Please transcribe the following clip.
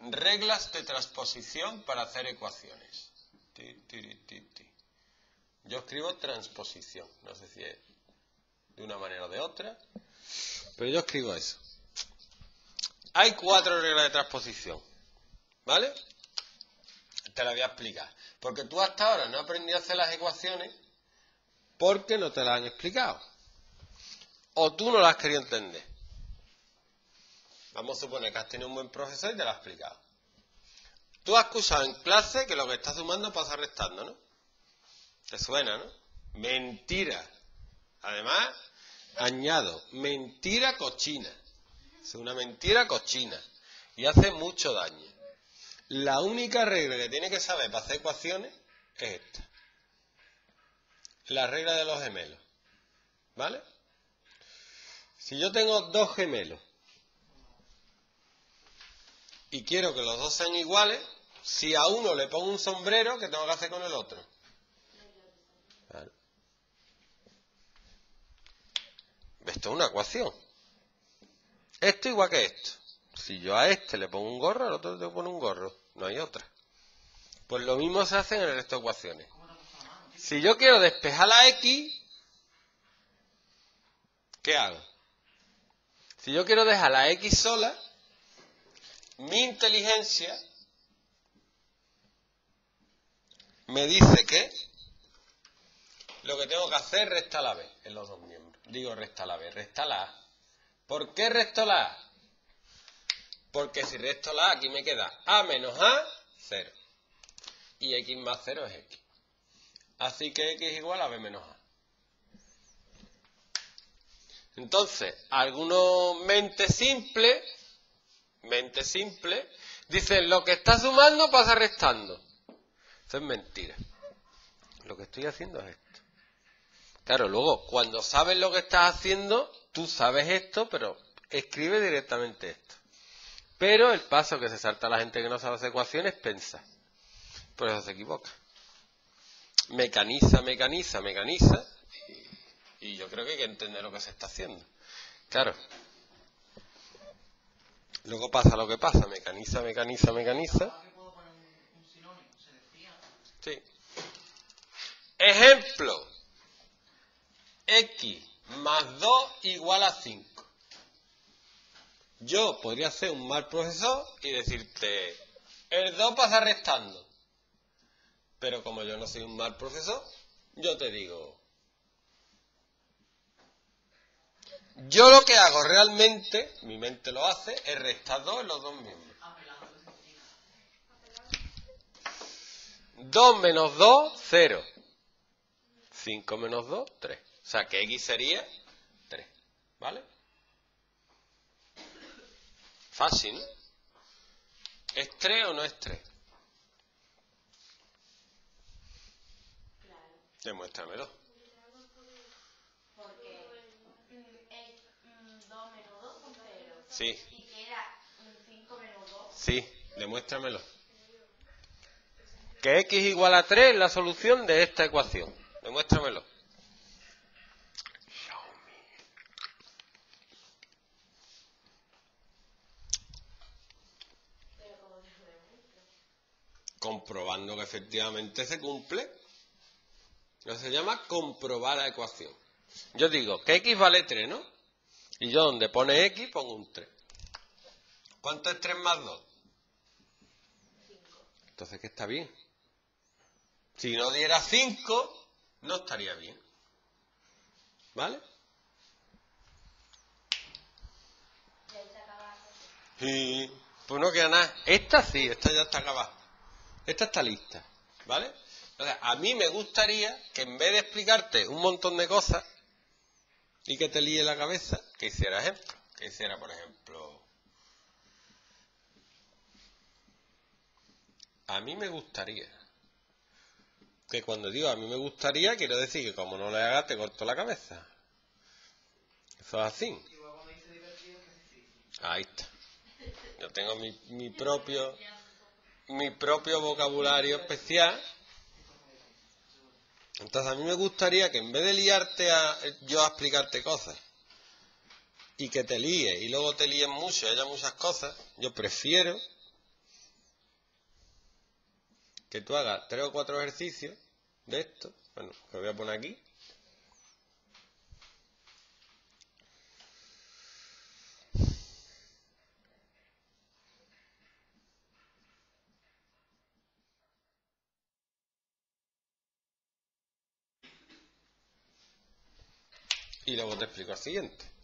reglas de transposición para hacer ecuaciones. Yo escribo transposición, no sé si es de una manera o de otra, pero yo escribo eso. Hay 4 reglas de transposición, ¿vale? Te las voy a explicar. Porque tú hasta ahora no has aprendido a hacer las ecuaciones porque no te las han explicado. O tú no las has querido entender. Vamos a suponer que has tenido un buen profesor y te lo ha explicado. Tú has escuchado en clase que lo que está sumando pasa restando, ¿no? ¿Te suena, no? Mentira. Además, añado, mentira cochina. Es una mentira cochina. Y hace mucho daño. La única regla que tiene que saber para hacer ecuaciones es esta. La regla de los gemelos. ¿Vale? Si yo tengo 2 gemelos y quiero que los dos sean iguales, si a uno le pongo un sombrero, ¿qué tengo que hacer con el otro? Vale. Esto es una ecuación. Esto igual que esto. Si yo a este le pongo un gorro, al otro le pongo un gorro. No hay otra. Pues lo mismo se hace en el resto de ecuaciones. Si yo quiero despejar la X, ¿qué hago? Si yo quiero dejar la X sola, mi inteligencia me dice que lo que tengo que hacer es restar la B en los dos miembros. Digo restar la B, restar la A. ¿Por qué resto la A? Porque si resto la A, aquí me queda A menos A, 0. Y X más 0 es X. Así que X es igual a B menos A. Entonces, algunos mente simple, dicen lo que está sumando pasa restando. Eso es mentira. Lo que estoy haciendo es esto. Claro, luego, cuando sabes lo que estás haciendo, tú sabes esto, pero escribe directamente esto. Pero el paso que se salta a la gente que no sabe hacer ecuaciones es pensar. Por eso se equivoca. Mecaniza. Y yo creo que hay que entender lo que se está haciendo. Claro. Luego pasa lo que pasa. Mecaniza. Sí. Ejemplo. X más 2 igual a 5. Yo podría ser un mal profesor y decirte, el 2 pasa restando. Pero como yo no soy un mal profesor, yo te digo, yo lo que hago realmente, mi mente lo hace, es restar 2 en los dos miembros. 2 menos 2, 0. 5 menos 2, 3. O sea que X sería 3. ¿Vale? Fácil, ¿no? ¿Es 3 o no es 3? Claro. Demuéstramelo. Porque 2 menos 2 son 0. Sí. Y que era 5 menos 2. Sí, demuéstramelo. Que X igual a 3 es la solución de esta ecuación. Demuéstramelo. Comprobando que efectivamente se cumple. Eso se llama comprobar la ecuación. Yo digo que X vale 3, ¿no? Y yo donde pone X pongo un 3. ¿Cuánto es 3 más 2? 5. Entonces, ¿qué está bien? Si no diera 5, no estaría bien. ¿Vale? Y ahí se acaba. Y pues no queda nada. Esta sí, esta ya está acabada. Esta está lista. ¿Vale? Entonces, a mí me gustaría que en vez de explicarte un montón de cosas y que te líe la cabeza, que hiciera ejemplo. Que hiciera, por ejemplo, a mí me gustaría. Que cuando digo a mí me gustaría, quiero decir que como no le hagas, te corto la cabeza. Eso es así. Ahí está. Yo tengo mi propio vocabulario especial. Entonces a mí me gustaría que en vez de liarte yo a explicarte cosas y que te líes y luego te líes mucho y haya muchas cosas, yo prefiero que tú hagas 3 o 4 ejercicios de esto. Bueno, lo voy a poner aquí. Y luego te explico el siguiente.